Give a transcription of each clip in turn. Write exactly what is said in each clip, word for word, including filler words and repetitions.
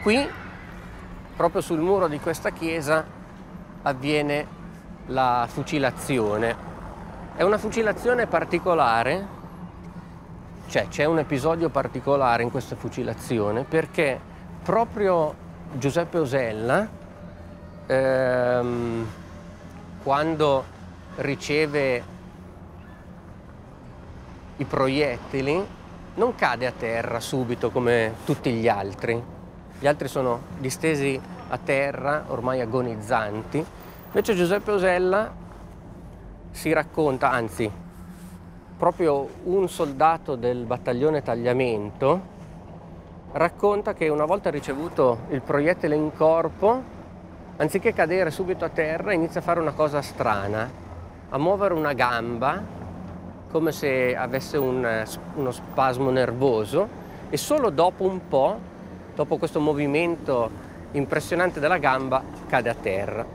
qui, proprio sul muro di questa chiesa, avviene la fucilazione. È una fucilazione particolare, cioè c'è un episodio particolare in questa fucilazione perché proprio Giuseppe Osella, ehm, quando riceve i proiettili, non cade a terra subito come tutti gli altri. Gli altri sono distesi a terra, ormai agonizzanti. Invece Giuseppe Osella si racconta, anzi, proprio un soldato del battaglione tagliamento racconta che una volta ricevuto il proiettile in corpo, anziché cadere subito a terra, inizia a fare una cosa strana, a muovere una gamba come se avesse un, uno spasmo nervoso, e solo dopo un po', dopo questo movimento impressionante della gamba, cade a terra.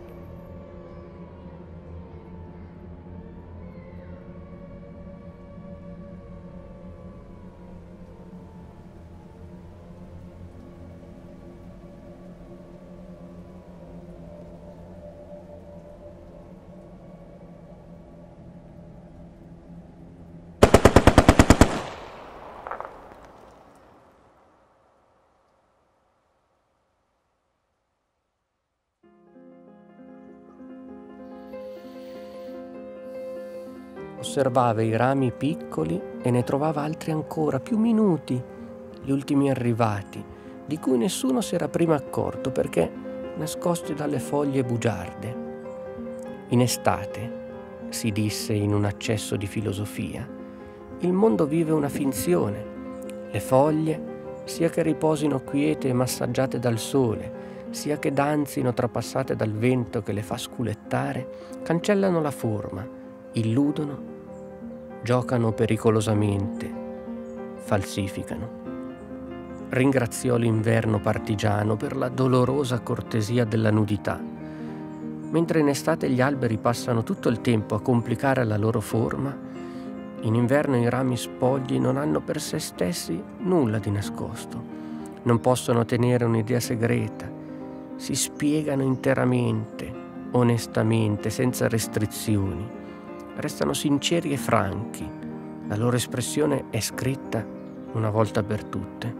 Osservava i rami piccoli e ne trovava altri ancora più minuti, gli ultimi arrivati, di cui nessuno si era prima accorto perché nascosti dalle foglie bugiarde. In estate, si disse in un accesso di filosofia, il mondo vive una finzione. Le foglie, sia che riposino quiete e massaggiate dal sole, sia che danzino trapassate dal vento che le fa sculettare, cancellano la forma, illudono, giocano pericolosamente, falsificano. Ringraziò l'inverno partigiano per la dolorosa cortesia della nudità. Mentre in estate gli alberi passano tutto il tempo a complicare la loro forma, in inverno i rami spogli non hanno per se stessi nulla di nascosto, non possono tenere un'idea segreta, si spiegano interamente, onestamente, senza restrizioni. Restano sinceri e franchi, la loro espressione è scritta una volta per tutte.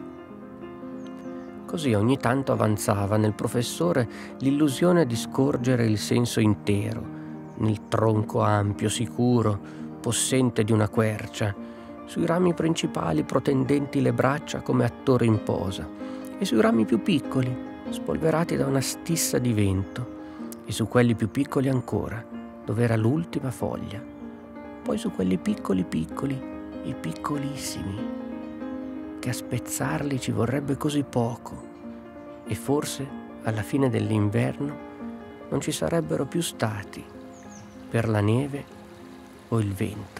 Così ogni tanto avanzava nel professore l'illusione di scorgere il senso intero, nel tronco ampio, sicuro, possente di una quercia, sui rami principali protendenti le braccia come attore in posa, e sui rami più piccoli, spolverati da una stissa di vento, e su quelli più piccoli ancora, dove era l'ultima foglia, poi su quelli piccoli piccoli, i piccolissimi, che a spezzarli ci vorrebbe così poco, e forse alla fine dell'inverno non ci sarebbero più stati per la neve o il vento.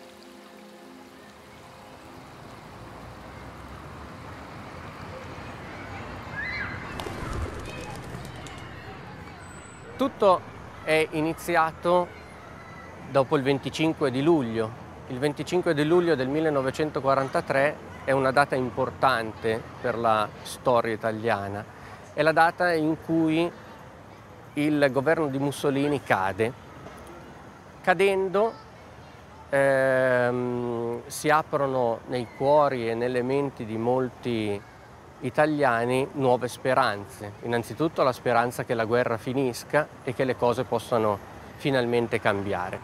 Tutto è iniziato dopo il venticinque di luglio. Il venticinque di luglio del millenovecentoquarantatré è una data importante per la storia italiana. È la data in cui il governo di Mussolini cade. Cadendo ehm, si aprono nei cuori e nelle menti di molti italiani nuove speranze. Innanzitutto la speranza che la guerra finisca e che le cose possano finalmente cambiare.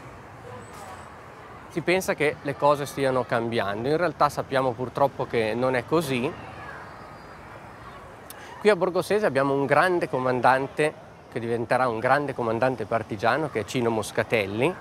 Si pensa che le cose stiano cambiando, in realtà sappiamo purtroppo che non è così. Qui a Borgosese abbiamo un grande comandante che diventerà un grande comandante partigiano, che è Cino Moscatelli.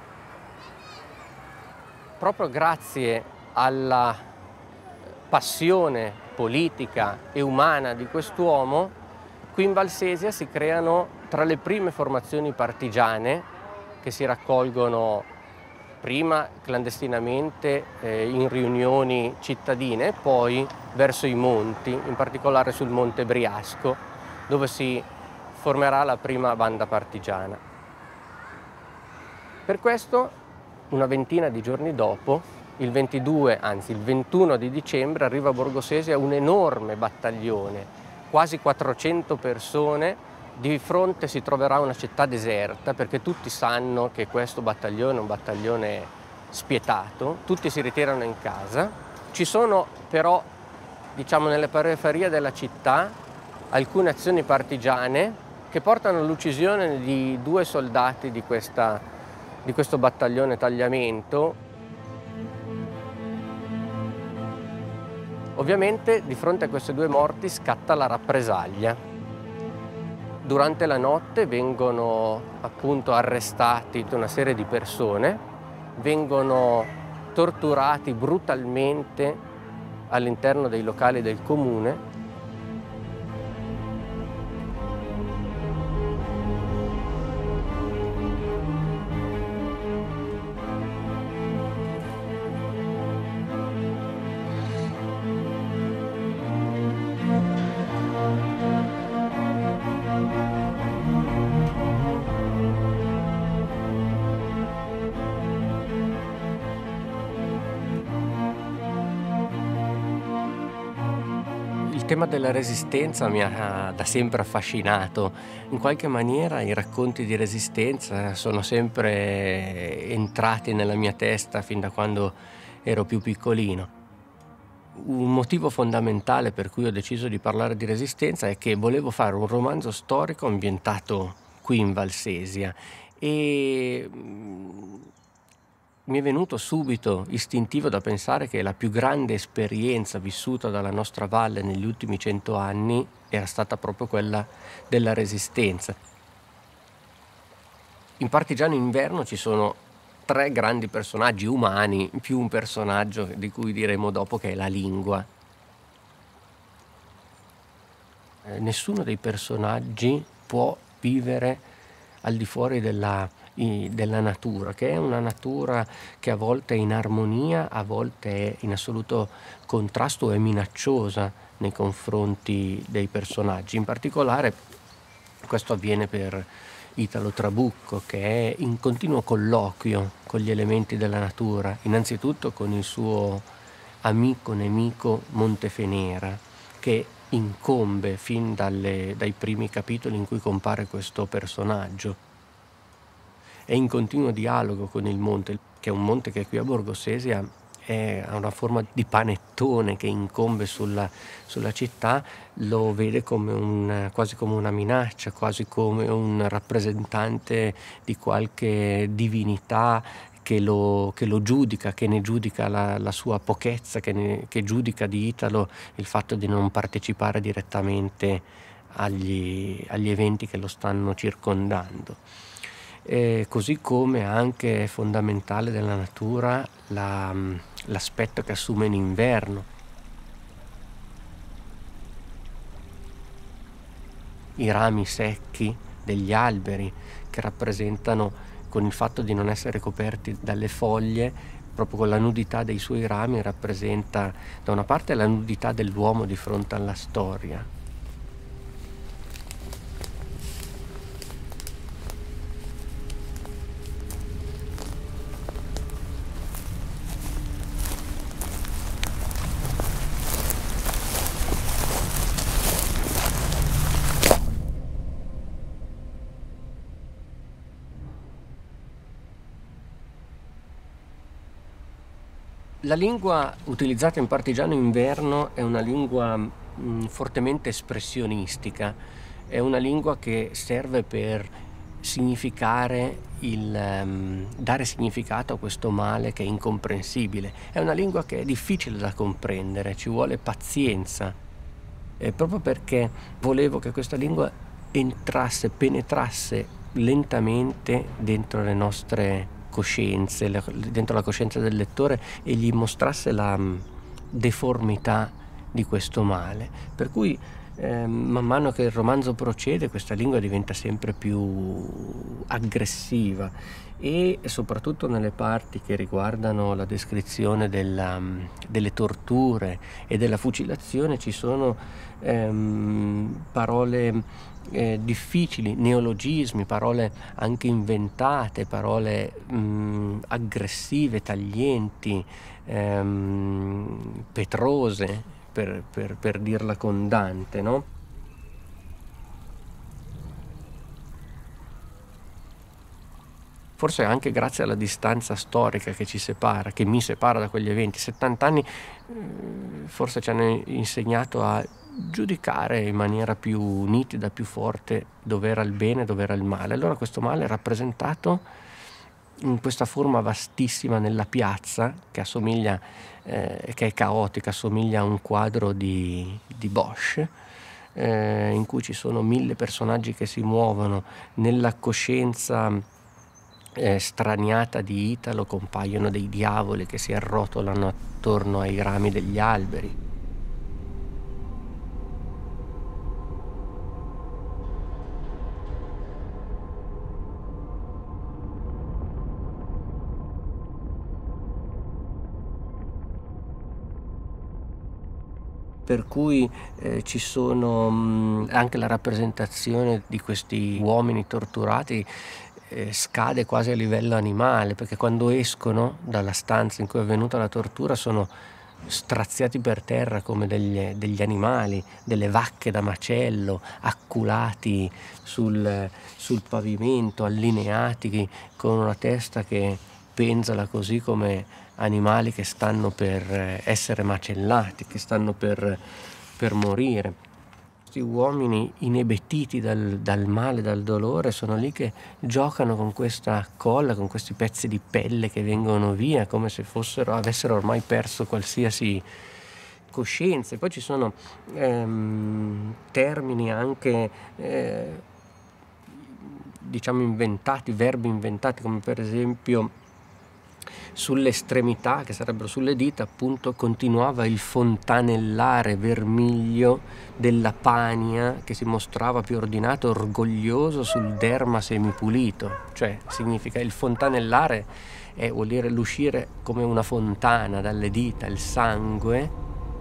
Proprio grazie alla passione politica e umana di quest'uomo, qui in Valsesia si creano tra le prime formazioni partigiane che si raccolgono prima clandestinamente eh, in riunioni cittadine e poi verso i monti, in particolare sul Monte Briasco, dove si formerà la prima banda partigiana. Per questo, una ventina di giorni dopo, Il ventidue, anzi il ventuno di dicembre arriva a Borgo Sesia un enorme battaglione, quasi quattrocento persone. Di fronte si troverà una città deserta perché tutti sanno che questo battaglione è un battaglione spietato, tutti si ritirano in casa. Ci sono però, diciamo, nelle periferie della città alcune azioni partigiane che portano all'uccisione di due soldati di, questa, di questo battaglione tagliamento. Ovviamente di fronte a queste due morti scatta la rappresaglia. Durante la notte vengono appunto arrestati tutta una serie di persone, vengono torturati brutalmente all'interno dei locali del comune. Il tema della resistenza mi ha da sempre affascinato. In qualche maniera i racconti di resistenza sono sempre entrati nella mia testa fin da quando ero più piccolino. Un motivo fondamentale per cui ho deciso di parlare di resistenza è che volevo fare un romanzo storico ambientato qui in Valsesia e mi è venuto subito istintivo da pensare che la più grande esperienza vissuta dalla nostra valle negli ultimi cento anni era stata proprio quella della resistenza. In Partigiano Inverno ci sono tre grandi personaggi umani, più un personaggio di cui diremo dopo che è la lingua. Eh, nessuno dei personaggi può vivere al di fuori della della natura, che è una natura che a volte è in armonia, a volte è in assoluto contrasto e minacciosa nei confronti dei personaggi. In particolare questo avviene per Italo Trabucco, che è in continuo colloquio con gli elementi della natura, innanzitutto con il suo amico nemico Montefenera, che incombe fin dalle, dai primi capitoli in cui compare questo personaggio. È in continuo dialogo con il monte, che è un monte che qui a Borgo Sesia è, ha una forma di panettone che incombe sulla, sulla città, lo vede come un, quasi come una minaccia, quasi come un rappresentante di qualche divinità che lo, che lo giudica, che ne giudica la, la sua pochezza, che, ne, che giudica di Italo il fatto di non partecipare direttamente agli, agli eventi che lo stanno circondando. E così come anche è fondamentale della natura la, l'aspetto che assume in inverno. I rami secchi degli alberi che rappresentano, con il fatto di non essere coperti dalle foglie, proprio con la nudità dei suoi rami, rappresenta da una parte la nudità dell'uomo di fronte alla storia. La lingua utilizzata in Partigiano Inverno è una lingua mh, fortemente espressionistica, è una lingua che serve per significare il, um, dare significato a questo male che è incomprensibile. È una lingua che è difficile da comprendere, ci vuole pazienza, eh, proprio perché volevo che questa lingua entrasse, penetrasse lentamente dentro le nostre coscienze, dentro la coscienza del lettore e gli mostrasse la deformità di questo male. Per cui eh, man mano che il romanzo procede questa lingua diventa sempre più aggressiva e soprattutto nelle parti che riguardano la descrizione della, delle torture e della fucilazione ci sono ehm, parole eh, difficili, neologismi, parole anche inventate, parole mh, aggressive, taglienti, ehm, petrose, per, per, per dirla con Dante, no? Forse anche grazie alla distanza storica che ci separa, che mi separa da quegli eventi. settanta anni eh, forse ci hanno insegnato a giudicare in maniera più nitida, più forte dove era il bene e dove era il male. Allora questo male è rappresentato in questa forma vastissima nella piazza che assomiglia, eh, che è caotica, assomiglia a un quadro di, di Bosch, eh, in cui ci sono mille personaggi che si muovono nella coscienza eh, straniata di Italo, compaiono dei diavoli che si arrotolano attorno ai rami degli alberi. Per cui eh, ci sono mh, anche la rappresentazione di questi uomini torturati eh, scade quasi a livello animale, perché quando escono dalla stanza in cui è avvenuta la tortura sono straziati per terra come degli, degli animali, delle vacche da macello, acculati sul, sul pavimento, allineati con una testa che penzola così come animali che stanno per essere macellati, che stanno per, per morire. Questi uomini inebetiti dal, dal male, dal dolore, sono lì che giocano con questa colla, con questi pezzi di pelle che vengono via, come se fossero, avessero ormai perso qualsiasi coscienza. E poi ci sono ehm, termini anche eh, diciamo inventati, verbi inventati, come per esempio sulle estremità, che sarebbero sulle dita, appunto, continuava il fontanellare vermiglio della pania che si mostrava più ordinato, orgoglioso sul derma semipulito. Cioè significa il fontanellare è, vuol dire l'uscire come una fontana dalle dita, il sangue.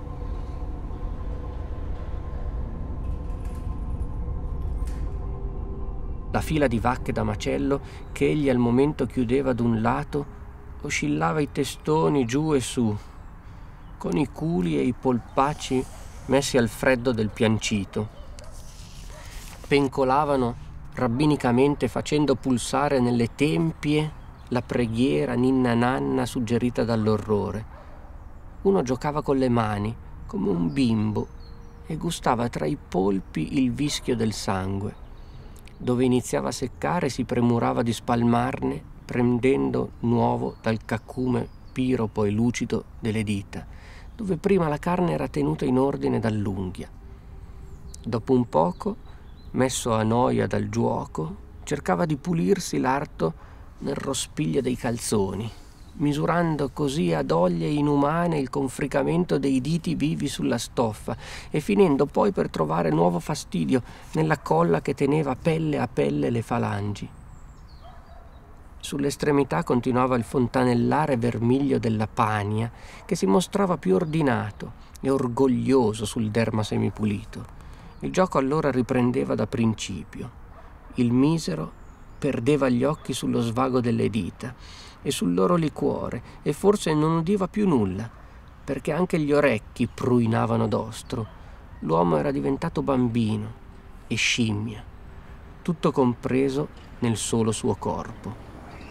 La fila di vacche da macello che egli al momento chiudeva d'un lato oscillava i testoni giù e su, con i culi e i polpacci messi al freddo del piancito. Pencolavano rabbinicamente facendo pulsare nelle tempie la preghiera ninna nanna suggerita dall'orrore. Uno giocava con le mani come un bimbo e gustava tra i polpi il vischio del sangue. Dove iniziava a seccare si premurava di spalmarne prendendo nuovo dal cacume piropo e lucido delle dita, dove prima la carne era tenuta in ordine dall'unghia. Dopo un poco, messo a noia dal giuoco, cercava di pulirsi l'arto nel rospiglio dei calzoni, misurando così a doglie inumane il confricamento dei diti vivi sulla stoffa e finendo poi per trovare nuovo fastidio nella colla che teneva pelle a pelle le falangi. Sull'estremità continuava il fontanellare vermiglio della pania che si mostrava più ordinato e orgoglioso sul derma semipulito. Il gioco allora riprendeva da principio. Il misero perdeva gli occhi sullo svago delle dita e sul loro liquore e forse non udiva più nulla, perché anche gli orecchi pruinavano d'ostro. L'uomo era diventato bambino e scimmia, tutto compreso nel solo suo corpo.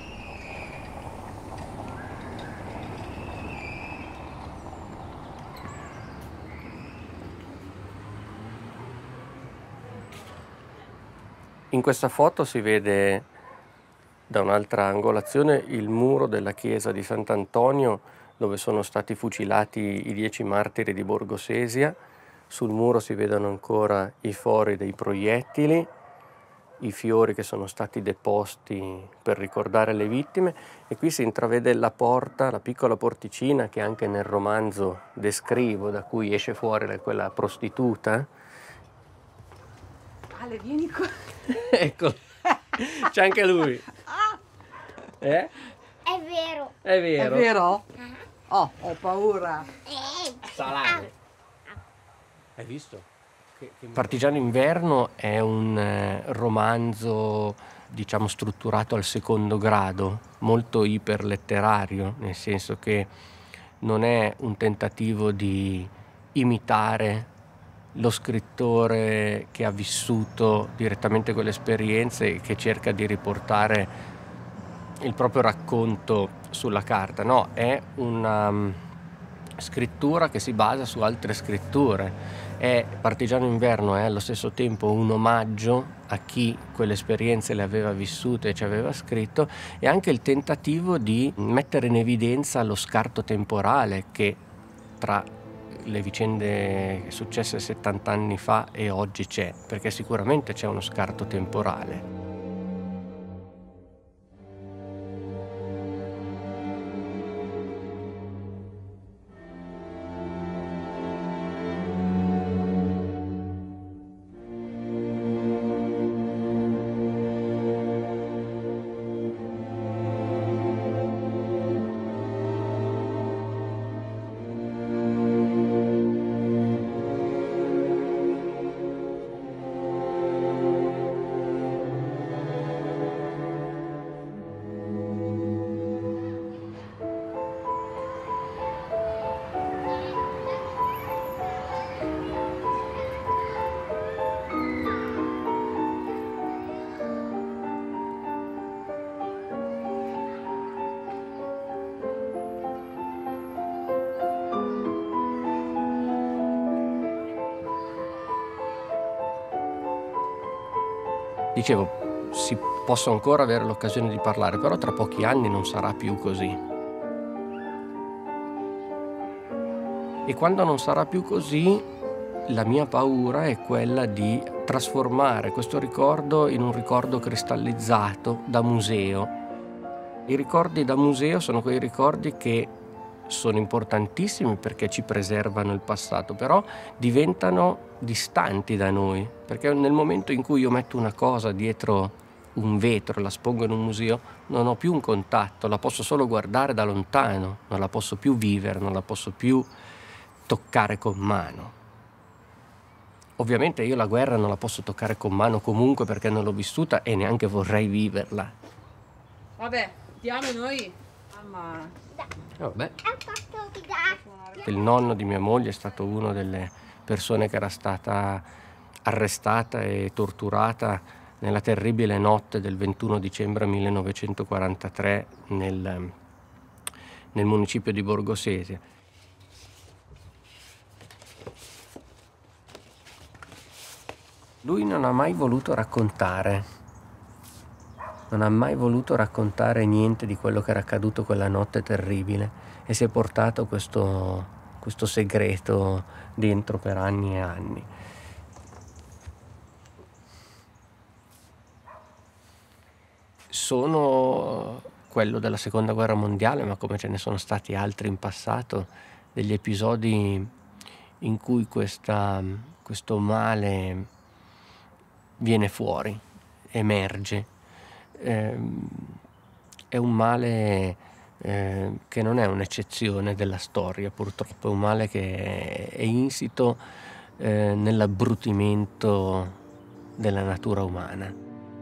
In questa foto si vede da un'altra angolazione il muro della chiesa di Sant'Antonio dove sono stati fucilati i dieci martiri di Borgo Sesia. Sul muro si vedono ancora i fori dei proiettili, i fiori che sono stati deposti per ricordare le vittime e qui si intravede la porta, la piccola porticina che anche nel romanzo descrivo, da cui esce fuori quella prostituta Ale, vieni qua. Ecco, c'è anche lui. Eh? È vero. È vero. È vero? Oh, ho paura. Salame. Hai visto? Partigiano Inverno è un eh, romanzo, diciamo, strutturato al secondo grado, molto iperletterario, nel senso che non è un tentativo di imitare lo scrittore che ha vissuto direttamente quelle esperienze e che cerca di riportare il proprio racconto sulla carta. No, è una um, scrittura che si basa su altre scritture. È Partigiano Inverno è allo stesso tempo un omaggio a chi quelle esperienze le aveva vissute e ci aveva scritto, e anche il tentativo di mettere in evidenza lo scarto temporale che tra le vicende successe settanta anni fa e oggi c'è, perché sicuramente c'è uno scarto temporale. Dicevo, si posso ancora avere l'occasione di parlare, però tra pochi anni non sarà più così. E quando non sarà più così, la mia paura è quella di trasformare questo ricordo in un ricordo cristallizzato da museo. I ricordi da museo sono quei ricordi che sono importantissimi perché ci preservano il passato, però diventano distanti da noi, perché nel momento in cui io metto una cosa dietro un vetro e la espongo in un museo, non ho più un contatto, la posso solo guardare da lontano, non la posso più vivere, non la posso più toccare con mano. Ovviamente io la guerra non la posso toccare con mano comunque perché non l'ho vissuta e neanche vorrei viverla. Vabbè, diamo noi. Mamma. Vabbè. Il nonno di mia moglie è stato una delle persone che era stata arrestata e torturata nella terribile notte del ventuno dicembre millenovecentoquarantatré nel, nel municipio di Borgosesia. Lui non ha mai voluto raccontare. Non ha mai voluto raccontare niente di quello che era accaduto quella notte terribile e si è portato questo, questo segreto dentro per anni e anni. Sono quello della Seconda Guerra Mondiale, ma come ce ne sono stati altri in passato, degli episodi in cui questa, questo male viene fuori, emerge. Eh, è un male eh, che non è un'eccezione della storia, purtroppo, è un male che è insito eh, nell'abbrutimento della natura umana.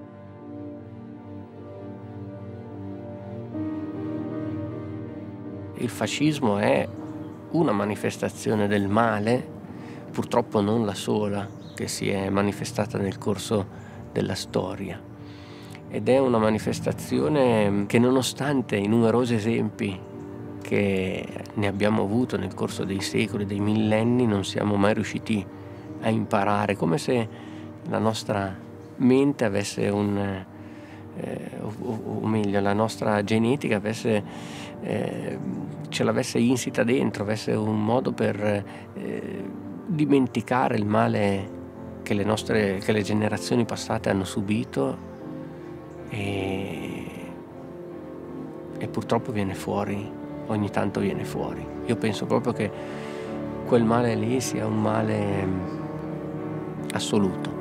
Il fascismo è una manifestazione del male, purtroppo non la sola, che si è manifestata nel corso della storia. Ed è una manifestazione che, nonostante i numerosi esempi che ne abbiamo avuto nel corso dei secoli, dei millenni, non siamo mai riusciti a imparare, come se la nostra mente avesse un, eh, o, o meglio, la nostra genetica avesse, eh, ce l'avesse insita dentro, avesse un modo per eh, dimenticare il male che le nostre, che le generazioni passate hanno subito. E, e purtroppo viene fuori, ogni tanto viene fuori. Io penso proprio che quel male lì sia un male assoluto.